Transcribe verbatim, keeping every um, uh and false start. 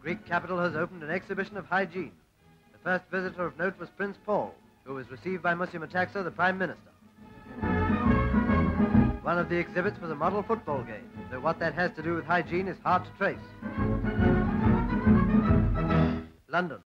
Greek capital has opened an exhibition of hygiene. The first visitor of note was Prince Paul, who was received by Monsieur Metaxa, the Prime Minister. One of the exhibits was a model football game, though what that has to do with hygiene is hard to trace. London.